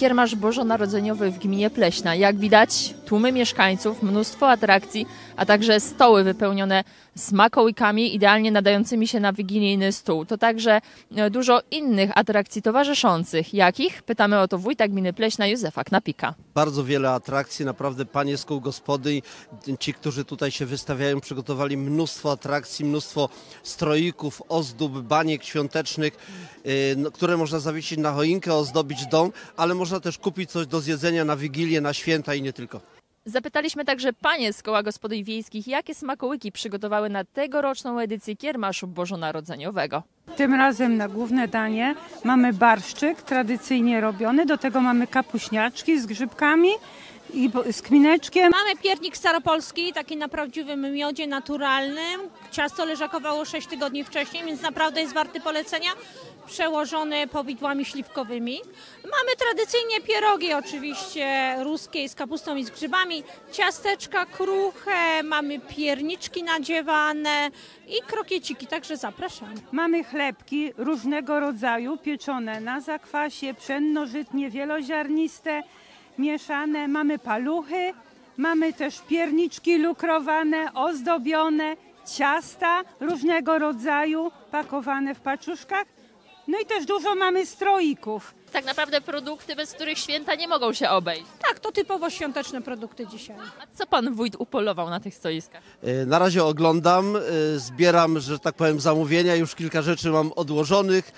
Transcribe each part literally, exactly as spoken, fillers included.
kiermasz bożonarodzeniowy w gminie Pleśna. Jak widać, tłumy mieszkańców, mnóstwo atrakcji, a także stoły wypełnione smakołykami idealnie nadającymi się na wigilijny stół. To także dużo innych atrakcji towarzyszących. Jakich? Pytamy o to wójta gminy Pleśna Józefa Knapika. Bardzo wiele atrakcji, naprawdę panie z kół gospodyń, ci, którzy tutaj się wystawiają, przygotowali mnóstwo atrakcji, mnóstwo stroików, ozdób, baniek świątecznych, yy, które można zawiesić na choinkę, ozdobić dom, ale można też kupić coś do zjedzenia na Wigilię, na święta i nie tylko. Zapytaliśmy także panie z koła gospodyń wiejskich, jakie smakołyki przygotowały na tegoroczną edycję kiermaszu bożonarodzeniowego. Tym razem na główne danie mamy barszczyk tradycyjnie robiony, do tego mamy kapuśniaczki z grzybkami i z kmineczkiem. Mamy piernik staropolski, taki na prawdziwym miodzie naturalnym. Ciasto leżakowało sześć tygodni wcześniej, więc naprawdę jest warty polecenia. Przełożone powidłami śliwkowymi. Mamy tradycyjnie pierogi oczywiście ruskie z kapustą i z grzybami, ciasteczka kruche, mamy pierniczki nadziewane i krokieciki, także zapraszam. Mamy chlebki różnego rodzaju, pieczone na zakwasie, pszenno-żytnie, wieloziarniste, mieszane. Mamy paluchy, mamy też pierniczki lukrowane, ozdobione, ciasta różnego rodzaju, pakowane w paczuszkach. No i też dużo mamy stroików. Tak naprawdę produkty, bez których święta nie mogą się obejść. Tak, to typowo świąteczne produkty dzisiaj. A co pan wójt upolował na tych stoiskach? Na razie oglądam, zbieram, że tak powiem, zamówienia. Już kilka rzeczy mam odłożonych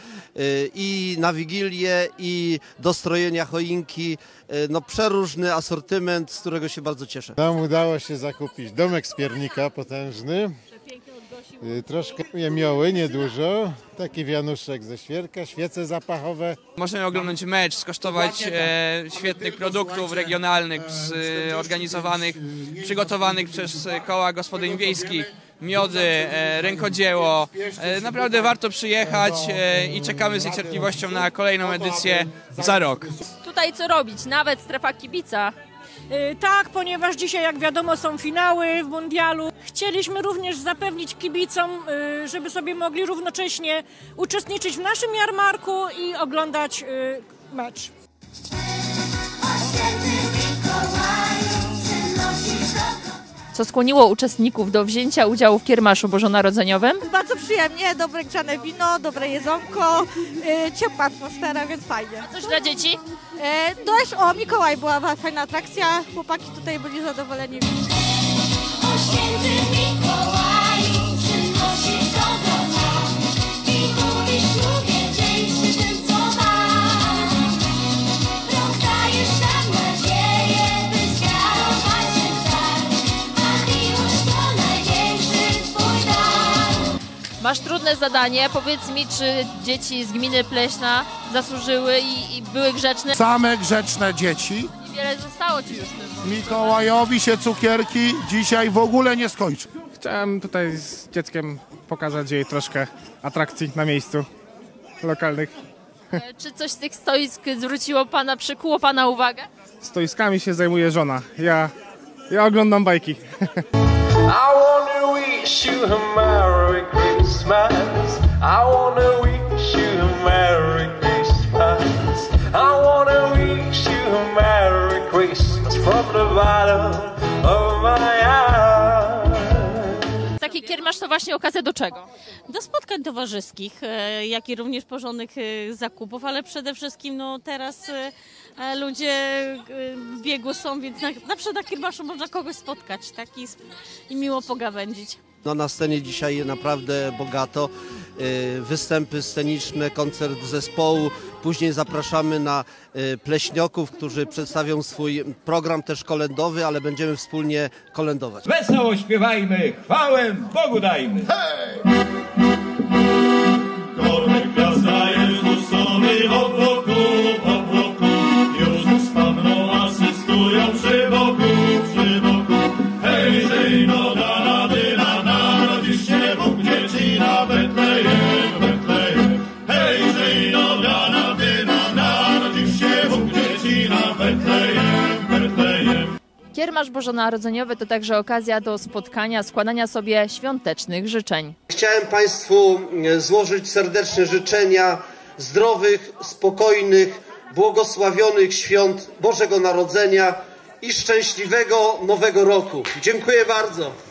i na Wigilię, i do strojenia choinki. No przeróżny asortyment, z którego się bardzo cieszę. Nam udało się zakupić domek z piernika potężny. Troszkę jemioły, niedużo, taki wianuszek ze świerka, świece zapachowe. Możemy oglądać mecz, skosztować e, świetnych produktów regionalnych, z, e, organizowanych, przygotowanych przez koła gospodyń wiejskich, miody, e, rękodzieło. E, naprawdę warto przyjechać e, i czekamy z niecierpliwością na kolejną edycję za rok. Tutaj co robić? Nawet strefa kibica. Tak, ponieważ dzisiaj, jak wiadomo, są finały w mundialu. Chcieliśmy również zapewnić kibicom, żeby sobie mogli równocześnie uczestniczyć w naszym jarmarku i oglądać mecz. Co skłoniło uczestników do wzięcia udziału w kiermaszu bożonarodzeniowym? Bardzo przyjemnie, dobre grzane wino, dobre jedzonko, yy, ciepła atmosfera, więc fajnie. A coś dla dzieci? Yy, dość, o, Mikołaj była fajna atrakcja, chłopaki tutaj byli zadowoleni. O święty Mikołaju, przynosisz dobro nam i mówisz lubię dzień przy tym, co mam. Rozdajesz nam nadzieję, by zwiarować się tak, a miłość to największy twój dar. Masz trudne zadanie. Powiedz mi, czy dzieci z gminy Pleśna zasłużyły i, i były grzeczne? Same grzeczne dzieci. Niewiele zostało ci już w tym. Mikołajowi się cukierki dzisiaj w ogóle nie skończy. Chciałem tutaj z dzieckiem pokazać jej troszkę atrakcji na miejscu lokalnych. Czy coś z tych stoisk zwróciło pana, przykuło pana uwagę? Stoiskami się zajmuje żona. Ja, ja oglądam bajki. I wanna wish you a Merry Christmas. I wanna wish you a Merry Christmas. I wanna wish you a Merry Christmas from the bottom of my heart. Taki kiermasz to właśnie okazja do czego? Do spotkań towarzyskich, jak i również porządnych zakupów, ale przede wszystkim no, teraz ludzie w biegu są, więc zawsze na kiermaszu można kogoś spotkać, tak? I, i miło pogawędzić. No, na scenie dzisiaj naprawdę bogato, występy sceniczne, koncert zespołu, później zapraszamy na pleśnioków, którzy przedstawią swój program też kolędowy, ale będziemy wspólnie kolędować. Wesoło śpiewajmy, chwałę Bogu dajmy! Hej! Kornek gwiazda Jezus sobie w obłoku, w obłoku, już z Panną asystują przy boku, przy boku. Hej, hej, no da rady, na narodzisz się Bóg dzieci na Betlejem, Betlejem. Hej, hej, no da rady, na narodzisz się Bóg dzieci na Betlejem, Betlejem. Kiermasz bożonarodzeniowy to także okazja do spotkania, składania sobie świątecznych życzeń. Chciałem Państwu złożyć serdeczne życzenia zdrowych, spokojnych, błogosławionych świąt Bożego Narodzenia i szczęśliwego Nowego Roku. Dziękuję bardzo.